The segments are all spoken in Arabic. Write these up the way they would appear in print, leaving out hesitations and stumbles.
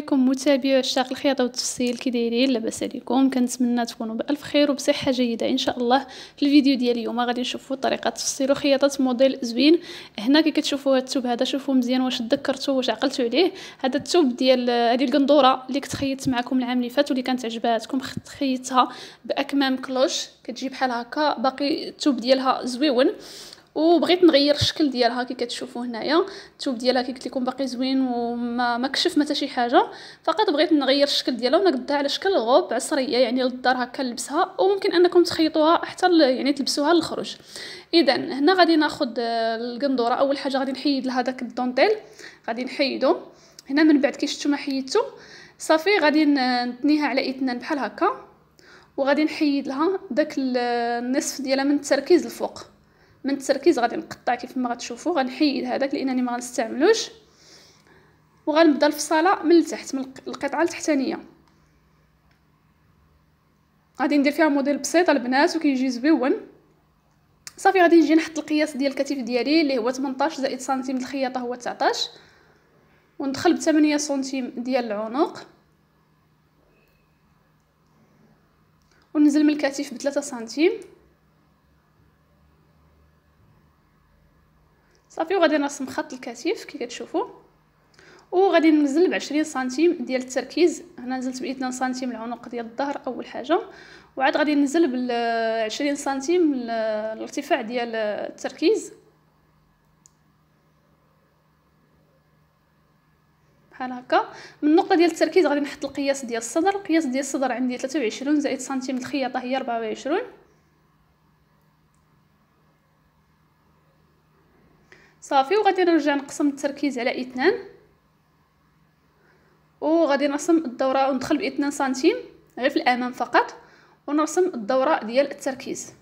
عليكم متابعي عشاق الخياطة والتفصيل، كي دايرين؟ لاباس عليكم؟ كنتمنى تكونوا بألف خير وبصحة جيدة إن شاء الله. في الفيديو ديال اليوم غادي نشوفوا طريقة تفصيل وخياطة موديل زوين. هنا كي كتشوفوا هذا الثوب هذا شوفوا مزيان واش تذكرتوا واش عقلتوا عليه. هذا الثوب ديال هذه القندوره اللي كنت خيطت معكم العام اللي فات واللي كانت عجباتكم، خيطتها باكمام كلوش كتجي بحال هكا، باقي الثوب ديالها زويون وبغيت نغير الشكل ديالها. كي كتشوفوا هنايا الثوب ديالها كي قلت لكم باقي زوين وما كشف ما حتى شي حاجه، فقط بغيت نغير الشكل ديالها ونقدها على شكل غوب عصريه، يعني للدار هكا نلبسها، وممكن انكم تخيطوها حتى يعني تلبسوها للخروج. اذا هنا غادي ناخذ القندوره. اول حاجه غادي نحيد لها داك الدونتيل، غادي نحيدو هنا. من بعد كي شفتوا ما حيدتو صافي غادي نتنيها على اثنان بحال هكا، وغادي نحيد لها داك النصف ديالها من التركيز الفوق. من التركيز غادي نقطع كيف ما غتشوفوا، غنحيد هذاك لانني ما غنستعملوش، وغنبدا الفصاله من التحت من القطعه التحتانيه. غادي ندير فيها موديل بسيط البنات وكيجي زويون. صافي غادي نجي نحط القياس ديال الكتف ديالي اللي هو 18 زائد سنتيم، الخياطه هو 19، وندخل ب 8 سنتيم ديال العنق، وننزل من الكتف ب 3 سنتيم صافي. وغادي نرسم خط الكتف كي كتشوفوا، وغادي ننزل ب 20 سنتيم ديال التركيز. هنا نزلت ب 2 سنتيم العنق ديال الظهر اول حاجه، وعاد غادي ننزل بال 20 سنتيم الارتفاع ديال التركيز بحال هكا. من النقطه ديال التركيز غادي نحط القياس ديال الصدر. القياس ديال الصدر عندي 23 زائد سنتيم، الخياطه هي 24 صافي. وغادي نرجع نقسم التركيز على 2، وغادي نرسم الدوره وندخل ب 2 سنتيم غير في الامام فقط، ونرسم الدوره ديال التركيز.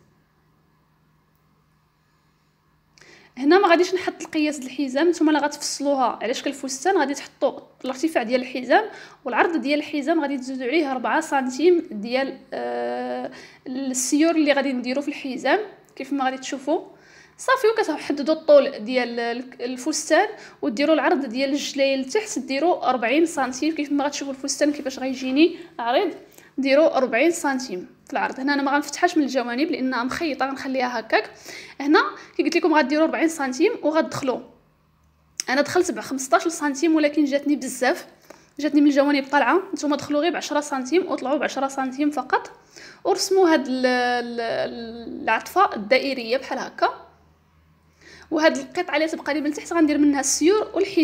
هنا ما غاديش نحط القياس ديال الحزام، نتوما اللي غتفصلوها على شكل فستان غادي تحطوا الارتفاع ديال الحزام، والعرض ديال الحزام غادي تزيدوا عليه 4 سنتيم ديال السيور اللي غادي نديرو في الحزام كيف ما غادي تشوفوا صافي. وكتحددوا الطول ديال الفستان وديروا العرض ديال الجلايه لتحت، ديروا 40 سنتيم كيف ما غتشوفوا الفستان كيفاش غيجيني عريض. ديروا 40 سنتيم في العرض. هنا انا ما غنفتحهاش من الجوانب لانها مخيطه، غنخليها هكاك. هنا كي قلت لكم غديروا 40 سنتيم وغتدخلوا. انا دخلت ب 15 سنتيم ولكن جاتني بزاف، جاتني من الجوانب طالعه. نتوما دخلوا غير ب 10 سنتيم وطلعوا ب 10 سنتيم فقط، ورسموا هاد العطفه الدائريه بحال هكا. وهاد القطعه اللي تبقى لي من تحت غندير منها السيور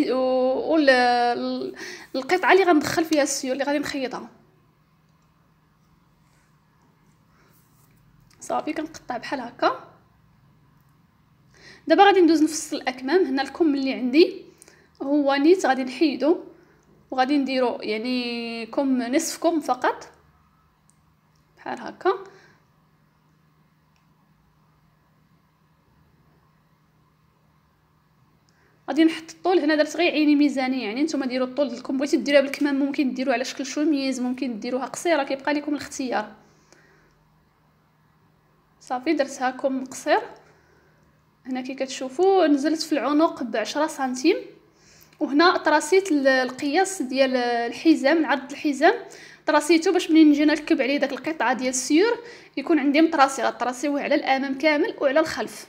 القطعه اللي غندخل فيها السيور اللي غادي نخيطها صافي. كنقطع بحال هكا. دابا غادي ندوز نفصل الاكمام. هنا الكم اللي عندي هو نيت غادي نحيدو، وغادي نديرو يعني كم نصف كم فقط بحال هكا. غادي نحط الطول. هنا درت غير عيني ميزانيه، يعني نتوما ديروا الطول ديالكم. بغيتو ديروها بالكمام ممكن ديروها على شكل شوميز، ممكن ديروها قصيره، كيبقى لكم الاختيار صافي. درتها كم قصير. هنا كي كتشوفوا نزلت في العنق ب 10 سنتيم، وهنا طراسيت القياس ديال الحزام، عرض الحزام طراسيته باش منين نجي نركب عليه داك القطعه ديال السيور يكون عندي مطراسي. غطراسيوه على الامام كامل وعلى الخلف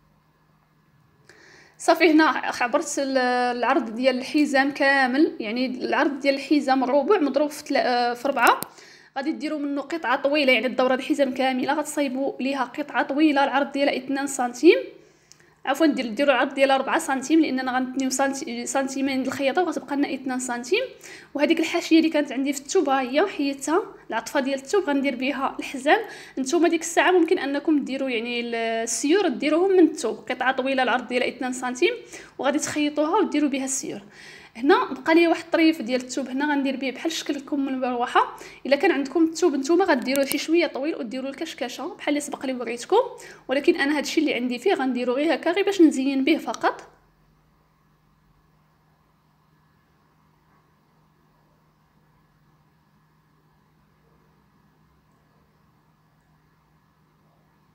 صافي. هنا عبرت العرض ديال الحزام كامل، يعني العرض ديال الحزام الربع مضروب في 4. غادي ديروا منه قطعه طويله، يعني الدوره ديال الحزام كامله غتصايبوا ليها قطعه طويله العرض ديالها 2 سنتيم، عفوا ديروا العرض ديالها 4 سنتيم لاننا غنتنيو سنتيمين د الخياطه وغتبقى لنا 2 سنتيم. وهذيك الحاشيه اللي كانت عندي في الثوب ها هي حيدتها، العطفه ديال الثوب غندير بها الحزام. نتوما ديك الساعه ممكن انكم ديروا يعني السيور ديروهم من الثوب، قطعه طويله العرض ديالها 2 سنتيم وغادي تخيطوها وديروا بها السيور. هنا بقى لي واحد الطريف ديال الثوب، هنا غندير به بحال شكل كم المروحه. الا كان عندكم الثوب نتوما غديروه شي شويه طويل وديروا الكشكشه بحال اللي سبق لي وريتكم، ولكن انا هادشي اللي عندي فيه غنديرو غير هكا غير باش نزين به فقط.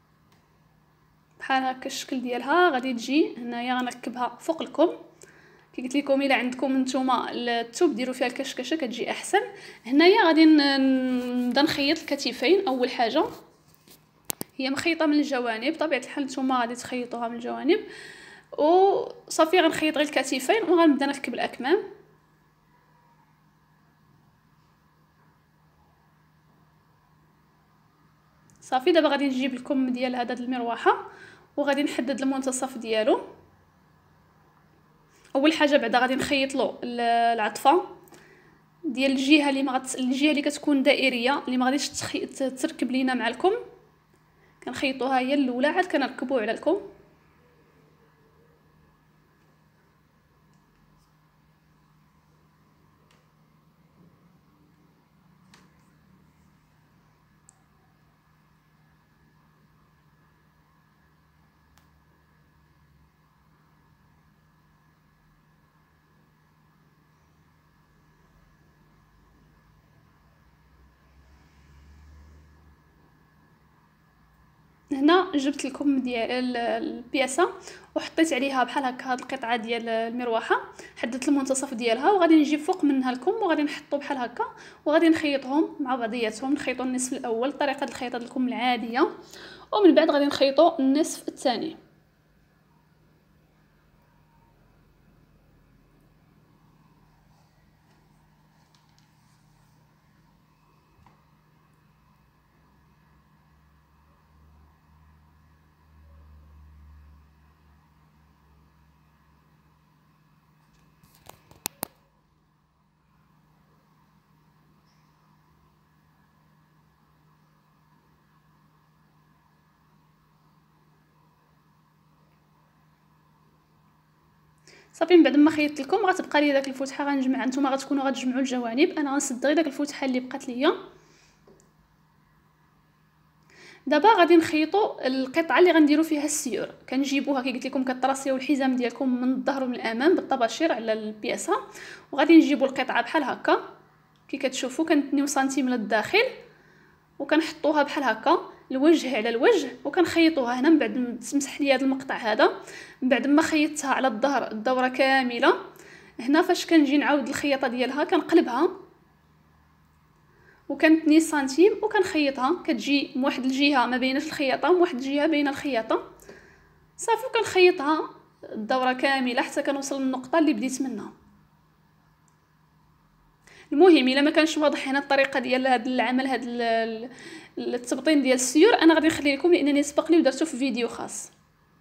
بحال هكا الشكل ديالها غادي تجي. هنايا غنركبها فوق الكم كي قلت لكم الا عندكم نتوما الثوب ديروا فيها الكشكشه كتجي احسن. هنايا غادي نبدا نخيط الكتفين. اول حاجه هي مخيطه من الجوانب، بطبيعه الحال نتوما غادي تخيطوها من الجوانب، وصافي غنخيط غير الكتفين وغنبدا نركب الاكمام. صافي دابا غادي نجيب الكم ديال هذا المروحه وغادي نحدد المنتصف ديالو. اول حاجه بعدا غادي نخيط له العطفه ديال الجهه الجهه اللي كتكون دائريه اللي ما غاديش تركب لينا مع الكم، كنخيطوها هي الاولى عاد كنركبوا على الكم. هنا جبت لكم ديال البياسه وحطيت عليها بحال هكا هاد القطعه ديال المروحه، حددت المنتصف ديالها وغادي نجيب فوق منها الكم وغادي نحطو بحال هكا وغادي نخيطهم مع بعضياتهم. نخيطوا النصف الاول طريقه الخياطه الكم العاديه، ومن بعد غادي نخيطوا النصف الثاني. صافي من بعد ما خيطت لكم غتبقى لي داك الفتحه غنجمع. نتوما غتكونوا غتجمعوا الجوانب، انا غنسد غير داك الفتحه اللي بقات ليا. دابا غادي نخيطوا القطعه اللي غنديروا فيها السيور. كنجيبوها كي قلت لكم كطراسيو الحزام ديالكم من الظهر ومن الامام بالطباشير على البياسه، وغادي نجيبوا القطعه بحال هكا كي كتشوفوا كنتنيو سنتيم للداخل وكنحطوها بحال هكا الوجه على الوجه وكنخيطوها هنا. من بعد تمسح لي هذا المقطع هذا، من بعد ما خيطتها على الظهر الدوره كامله، هنا فاش كنجي نعاود الخياطه ديالها كنقلبها وكنتني سنتيم وكنخيطها، كتجي من واحد الجهه ما بيناش الخياطه ومن واحد الجهه بين الخياطه. صافي وكنخيطها الدوره كامله حتى كنوصل للنقطه اللي بديت منها. المهم الا ما كانش واضح هنا الطريقه ديال هذا العمل، هذا التبطين ديال السيور، انا غادي نخلي لكم لانني سبق لي ودرتو في فيديو خاص.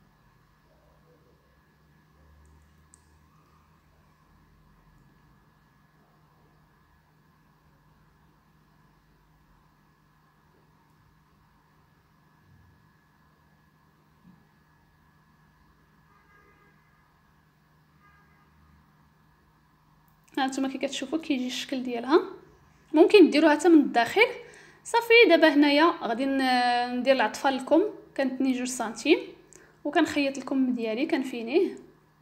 ها نتوما كي كتشوفوا كيجي الشكل ديالها، ممكن ديروها حتى من الداخل. صافي دابا هنايا غادي ندير العطفه لكم، كنتني 2 سنتيم وكنخيط الكم ديالي كنفينيه.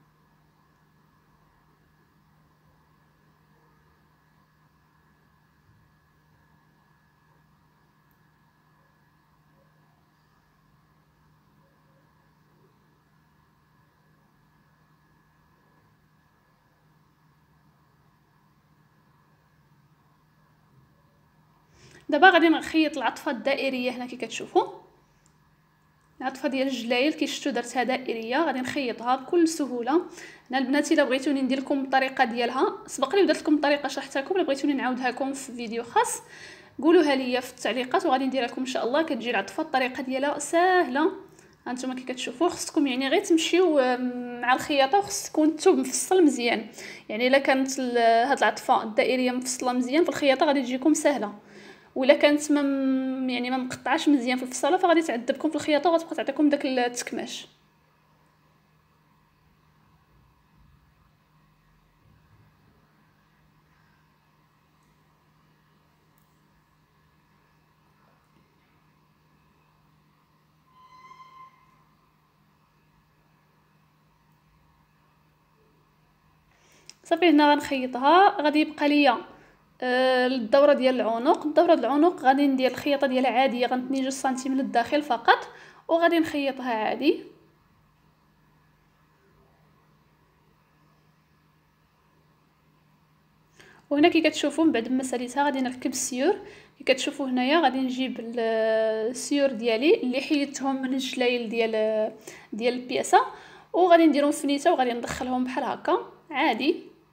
دابا غادي نخيط العطفه الدائريه هنا كي كتشوفوا، العطفه ديال الجلايل كي شفتوا درتها دائريه غادي نخيطها بكل سهوله. هنا البنات الا بغيتوني ندير لكم الطريقه ديالها سبق لي ودرت لكم الطريقه شرحتها لكم، الا بغيتوني نعاودها لكم في فيديو خاص قولوها لي في التعليقات وغادي نديرها لكم ان شاء الله. كتجي العطفه الطريقه ديالها ساهله. هانتوما كي كتشوفوا خصكم يعني غير تمشيو مع الخياطه، وخص تكون الثوب مفصل مزيان. يعني الا كانت هاد العطفه الدائريه مفصله مزيان في الخياطه غادي تجيكم سهله، ولا كانت يعني ما مقطعاش مزيان في الفصاله فغادي تعذبكم في الخياطه وغتبقى تعطيكم داك التكماش. صافي هنا غنخيطها. غادي يبقى ليا الدوره ديال العنق. الدوره ديال العنق غادي ندير الخياطه ديالها عاديه، غنتني 2 سنتيم للداخل فقط وغادي نخيطها عادي. وهنا كي كتشوفوا من بعد ما ساليتها غادي نركب السيور. كي كتشوفوا هنايا غادي نجيب السيور ديالي اللي حيدتهم من الجلايل ديال البياسه، وغادي نديرهم في نيته وغادي ندخلهم بحال هكا عادي.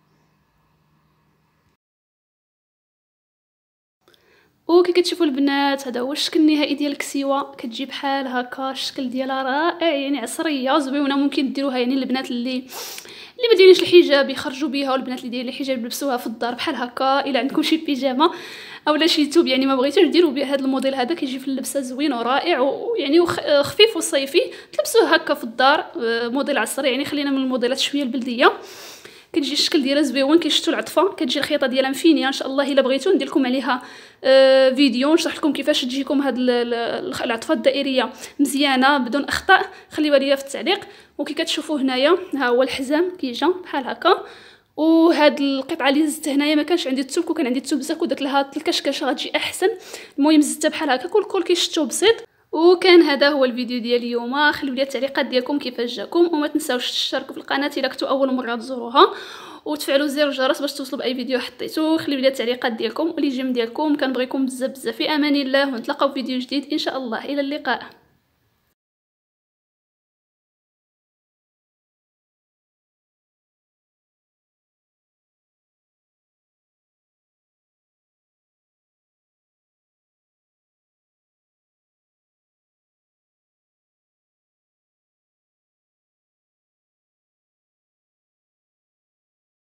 وكي كتشوفوا البنات هذا هو الشكل النهائي ديال الكسيوه. كتجي بحال هكا، الشكل ديالها رائع يعني عصريه زوينه. ممكن ديروها يعني البنات اللي ما دايرينش الحجاب يخرجوا بها، والبنات اللي دايرين الحجاب يلبسوها في الدار بحال هكا. الا عندكم شي بيجامه اولا شي ثوب يعني ما بغيتوش ديروا به هذا الموديل هذا، كيجي في اللبسه زوين ورائع ويعني خفيف وصيفي، تلبسوه هكا في الدار. موديل عصري يعني، خلينا من الموديلات شويه البلديه. كتجي الشكل ديالها زويون. كيشتو العطفه، كتجي الخيطه ديالها مفينيه ان شاء الله. الا بغيتو ندير لكم عليها فيديو نشرح لكم كيفاش تجيكم هاد العطفه الدائريه مزيانه بدون اخطاء، خليوها ليا في التعليق. وكي كتشوفوا هنايا ها هو الحزام كيجا بحال هكا. وهاد القطعه اللي زدت هنايا ما كانش عندي الثوب، كان عندي الثوب بزاف ودرت لها الكشكشه غتجي احسن. المهم زدتها بحال هكا. كل كيشتو بسيط. وكان هذا هو الفيديو ديال اليوم. خليو لي التعليقات ديالكم كيفاش جاكم، وما تنساوش تشتركوا في القناه الا كنتو اول مره تزوروها، وتفعلوا زر الجرس باش توصلوا باي فيديو حطيتو. خليو لي التعليقات ديالكم ولي جيم ديالكم. كنبغيكم بزاف بزاف. في امان الله، ونتلاقاو في فيديو جديد ان شاء الله. الى اللقاء.